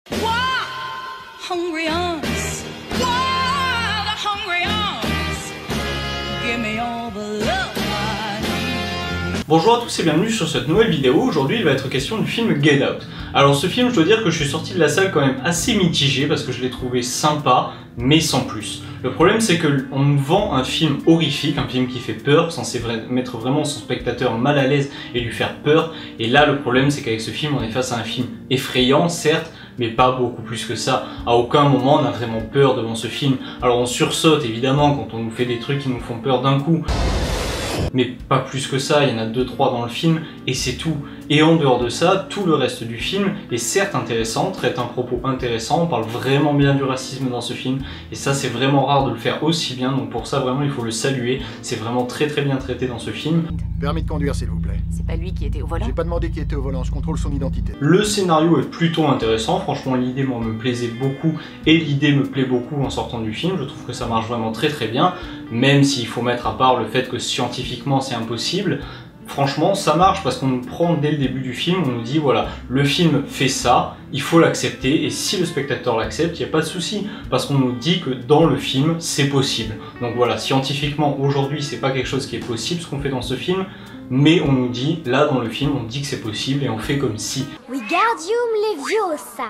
Hungry arms, wild, hungry arms, give me all the love I need. Bonjour à tous et bienvenue sur cette nouvelle vidéo. Aujourd'hui il va être question du film Get Out. Alors ce film, je dois dire que je suis sorti de la salle quand même assez mitigé parce que je l'ai trouvé sympa mais sans plus. Le problème c'est qu'on nous vend un film horrifique, un film qui fait peur, censé mettre vraiment son spectateur mal à l'aise et lui faire peur. Et là le problème c'est qu'avec ce film on est face à un film effrayant certes, mais pas beaucoup plus que ça. À aucun moment on a vraiment peur devant ce film. Alors on sursaute évidemment quand on nous fait des trucs qui nous font peur d'un coup. Mais pas plus que ça, il y en a 2-3 dans le film et c'est tout. Et en dehors de ça, tout le reste du film est certes intéressant, traite un propos intéressant, on parle vraiment bien du racisme dans ce film et ça c'est vraiment rare de le faire aussi bien, donc pour ça vraiment il faut le saluer, c'est vraiment très bien traité dans ce film. Permis de conduire s'il vous plaît. C'est pas lui qui était au volant? J'ai pas demandé qui était au volant, je contrôle son identité. Le scénario est plutôt intéressant, franchement l'idée moi me plaisait beaucoup et l'idée me plaît beaucoup en sortant du film, je trouve que ça marche vraiment très bien, même s'il faut mettre à part le fait que scientifiquement c'est impossible. Franchement, ça marche parce qu'on nous prend dès le début du film, on nous dit voilà, le film fait ça, il faut l'accepter et si le spectateur l'accepte, il n'y a pas de souci parce qu'on nous dit que dans le film, c'est possible. Donc voilà, scientifiquement, aujourd'hui, c'est pas quelque chose qui est possible ce qu'on fait dans ce film, mais on nous dit, là dans le film, on dit que c'est possible et on fait comme si. Wingardium Leviosa.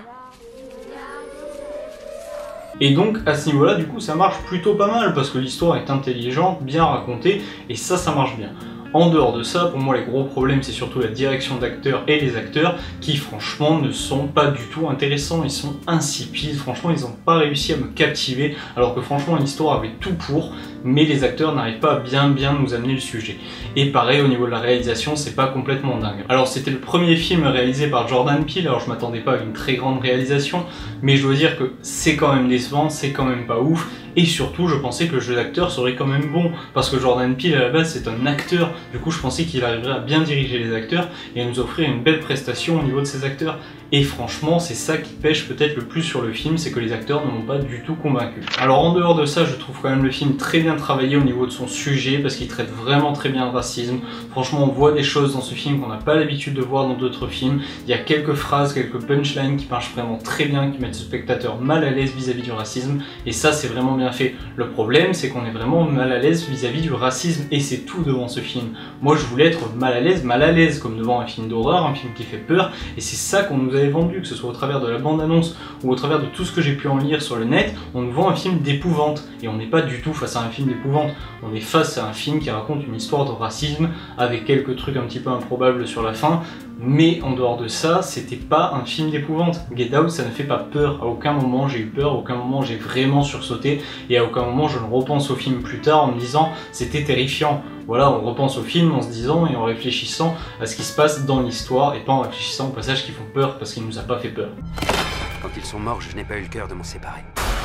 Et donc à ce niveau-là, du coup, ça marche plutôt pas mal parce que l'histoire est intelligente, bien racontée et ça marche bien. En dehors de ça, pour moi les gros problèmes c'est surtout la direction d'acteurs et les acteurs qui franchement ne sont pas du tout intéressants, ils sont insipides, franchement ils n'ont pas réussi à me captiver alors que franchement l'histoire avait tout pour, mais les acteurs n'arrivent pas à bien nous amener le sujet. Et pareil au niveau de la réalisation, c'est pas complètement dingue. Alors c'était le premier film réalisé par Jordan Peele, alors je m'attendais pas à une très grande réalisation, mais je dois dire que c'est quand même décevant, c'est quand même pas ouf. Et surtout, je pensais que le jeu d'acteur serait quand même bon, parce que Jordan Peele à la base c'est un acteur, du coup je pensais qu'il arriverait à bien diriger les acteurs et à nous offrir une belle prestation au niveau de ses acteurs. Et franchement, c'est ça qui pêche peut-être le plus sur le film, c'est que les acteurs ne m'ont pas du tout convaincu. Alors en dehors de ça, je trouve quand même le film très bien travaillé au niveau de son sujet, parce qu'il traite vraiment très bien le racisme. Franchement, on voit des choses dans ce film qu'on n'a pas l'habitude de voir dans d'autres films. Il y a quelques phrases, quelques punchlines qui marchent vraiment très bien, qui mettent le spectateur mal à l'aise vis-à-vis du racisme, et ça c'est vraiment bien fait. Le problème, c'est qu'on est vraiment mal à l'aise vis-à-vis du racisme, et c'est tout devant ce film. Moi je voulais être mal à l'aise, comme devant un film d'horreur, un film qui fait peur, et c'est ça qu'on nous avait vendu, que ce soit au travers de la bande-annonce ou au travers de tout ce que j'ai pu en lire sur le net, on nous vend un film d'épouvante, et on n'est pas du tout face à un film d'épouvante, on est face à un film qui raconte une histoire de racisme, avec quelques trucs un petit peu improbables sur la fin, mais en dehors de ça, c'était pas un film d'épouvante. Get Out, ça ne fait pas peur, à aucun moment j'ai eu peur, à aucun moment j'ai vraiment sursauté, et à aucun moment je ne repense au film plus tard en me disant c'était terrifiant. Voilà, on repense au film en se disant et en réfléchissant à ce qui se passe dans l'histoire et pas en réfléchissant aux passages qui font peur parce qu'il nous a pas fait peur. Quand ils sont morts, je n'ai pas eu le cœur de m'en séparer.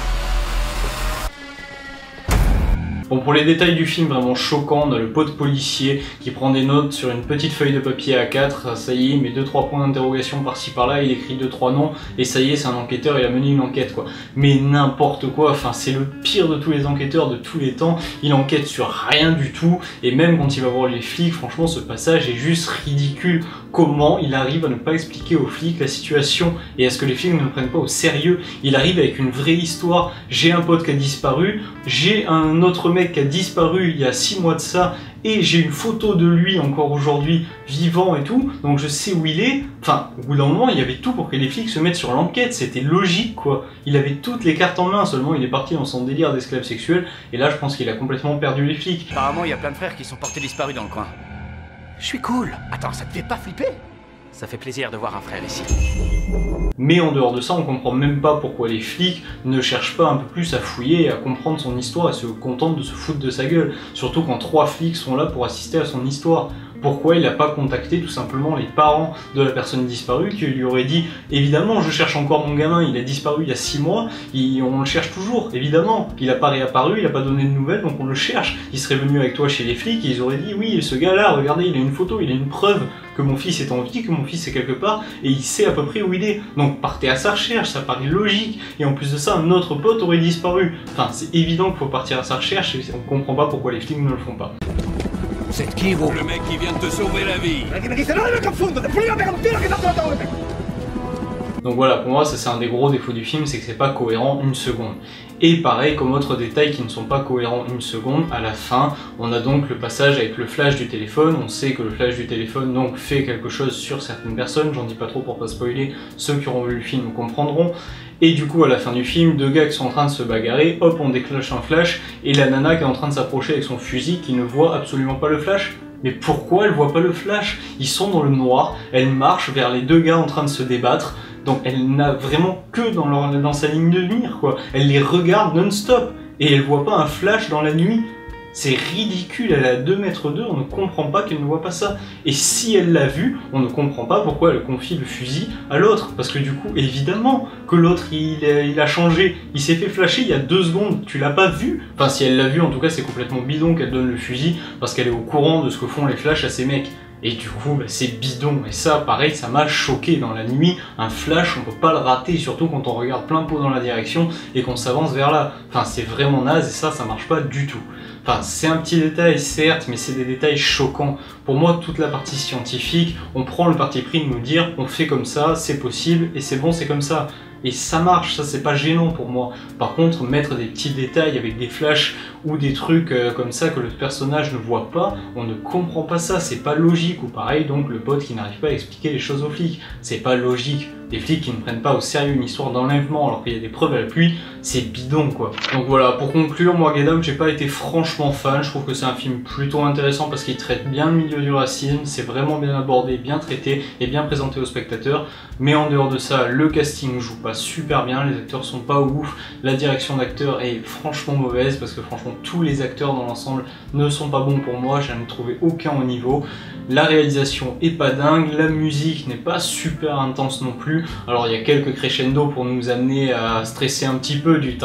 Bon, pour les détails du film vraiment choquant, on a le pote policier qui prend des notes sur une petite feuille de papier A4, ça y est, il met 2-3 points d'interrogation par-ci par-là, il écrit 2-3 noms, et ça y est, c'est un enquêteur, il a mené une enquête quoi. Mais n'importe quoi, enfin c'est le pire de tous les enquêteurs de tous les temps, il enquête sur rien du tout, et même quand il va voir les flics, franchement ce passage est juste ridicule. Comment il arrive à ne pas expliquer aux flics la situation, et à ce que les flics ne le prennent pas au sérieux. Il arrive avec une vraie histoire, j'ai un pote qui a disparu, j'ai un autre mec qui a disparu il y a 6 mois de ça, et j'ai une photo de lui encore aujourd'hui, vivant et tout, donc je sais où il est. Enfin, au bout d'un moment, il y avait tout pour que les flics se mettent sur l'enquête, c'était logique quoi. Il avait toutes les cartes en main, seulement il est parti dans son délire d'esclave sexuel, et là je pense qu'il a complètement perdu les flics. Apparemment, il y a plein de frères qui sont portés disparus dans le coin. Je suis cool. Attends, ça te fait pas flipper? Ça fait plaisir de voir un frère ici. Mais en dehors de ça, on comprend même pas pourquoi les flics ne cherchent pas un peu plus à fouiller et à comprendre son histoire et se contentent de se foutre de sa gueule. Surtout quand 3 flics sont là pour assister à son histoire. Pourquoi il n'a pas contacté tout simplement les parents de la personne disparue qui lui auraient dit évidemment je cherche encore mon gamin, il a disparu il y a 6 mois, on le cherche toujours, évidemment, il n'a pas réapparu, il n'a pas donné de nouvelles donc on le cherche, il serait venu avec toi chez les flics et ils auraient dit oui ce gars là, regardez il a une photo, il a une preuve que mon fils est en vie, que mon fils est quelque part et il sait à peu près où il est, donc partez à sa recherche, ça paraît logique, et en plus de ça un autre pote aurait disparu, enfin c'est évident qu'il faut partir à sa recherche et on comprend pas pourquoi les flics ne le font pas. C'est qui vous? Le mec qui vient de te sauver la vie. Donc voilà, pour moi ça c'est un des gros défauts du film, c'est que c'est pas cohérent une seconde. Et pareil, comme autres détails qui ne sont pas cohérents une seconde, à la fin, on a donc le passage avec le flash du téléphone. On sait que le flash du téléphone donc fait quelque chose sur certaines personnes, j'en dis pas trop pour pas spoiler, ceux qui auront vu le film comprendront. Et du coup à la fin du film, deux gars qui sont en train de se bagarrer, hop on déclenche un flash, et la nana qui est en train de s'approcher avec son fusil qui ne voit absolument pas le flash. Mais pourquoi elle voit pas le flash? Ils sont dans le noir, elle marche vers les deux gars en train de se débattre, donc elle n'a vraiment que dans sa ligne de mire quoi. Elle les regarde non-stop, et elle voit pas un flash dans la nuit. C'est ridicule, elle est à 2 mètres d'eux, on ne comprend pas qu'elle ne voit pas ça. Et si elle l'a vu, on ne comprend pas pourquoi elle confie le fusil à l'autre. Parce que du coup, évidemment, que l'autre il a changé, il s'est fait flasher il y a 2 secondes, tu l'as pas vu. Enfin si elle l'a vu, en tout cas c'est complètement bidon qu'elle donne le fusil, parce qu'elle est au courant de ce que font les flashs à ces mecs. Et du coup, bah, c'est bidon. Et ça, pareil, ça m'a choqué dans la nuit. Un flash, on peut pas le rater, surtout quand on regarde plein pot dans la direction et qu'on s'avance vers là. Enfin, c'est vraiment naze et ça marche pas du tout. Enfin, c'est un petit détail, certes, mais c'est des détails choquants. Pour moi, toute la partie scientifique, on prend le parti pris de nous dire, on fait comme ça, c'est possible, et c'est bon, c'est comme ça. Et ça marche, ça c'est pas gênant pour moi. Par contre, mettre des petits détails avec des flashs ou des trucs comme ça que le personnage ne voit pas, on ne comprend pas ça, c'est pas logique. Ou pareil, donc le pote qui n'arrive pas à expliquer les choses aux flics, c'est pas logique. Des flics qui ne prennent pas au sérieux une histoire d'enlèvement alors qu'il y a des preuves à l'appui, c'est bidon quoi. Donc voilà, pour conclure, moi Get Out, j'ai pas été franchement fan, je trouve que c'est un film plutôt intéressant parce qu'il traite bien le milieu du racisme, c'est vraiment bien abordé, bien traité et bien présenté aux spectateurs. Mais en dehors de ça, le casting joue pas super bien, les acteurs sont pas ouf, la direction d'acteur est franchement mauvaise parce que franchement tous les acteurs dans l'ensemble ne sont pas bons pour moi, j'en ai trouvé aucun au niveau. La réalisation est pas dingue, la musique n'est pas super intense non plus. Alors il y a quelques crescendo pour nous amener à stresser un petit peu, du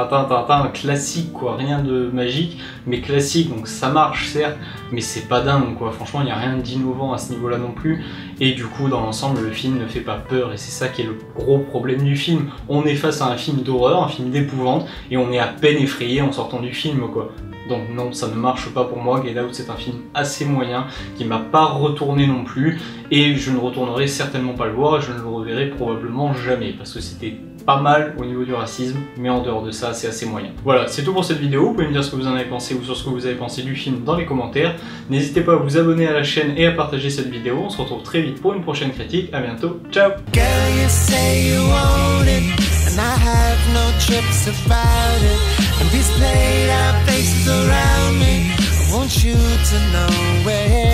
ta classique quoi, rien de magique, mais classique, donc ça marche certes, mais c'est pas dingue quoi, franchement il n'y a rien d'innovant à ce niveau là non plus. Et du coup dans l'ensemble le film ne fait pas peur et c'est ça qui est le gros problème du film. On est face à un film d'horreur, un film d'épouvante, et on est à peine effrayé en sortant du film quoi. Donc non, ça ne marche pas pour moi. Get Out, c'est un film assez moyen, qui m'a pas retourné non plus, et je ne retournerai certainement pas le voir, et je ne le reverrai probablement jamais, parce que c'était pas mal au niveau du racisme, mais en dehors de ça, c'est assez moyen. Voilà, c'est tout pour cette vidéo, vous pouvez me dire ce que vous en avez pensé, ou sur ce que vous avez pensé du film dans les commentaires. N'hésitez pas à vous abonner à la chaîne et à partager cette vidéo, on se retrouve très vite pour une prochaine critique, à bientôt, ciao! And I have no trips about it. And these played out faces around me, I want you to know where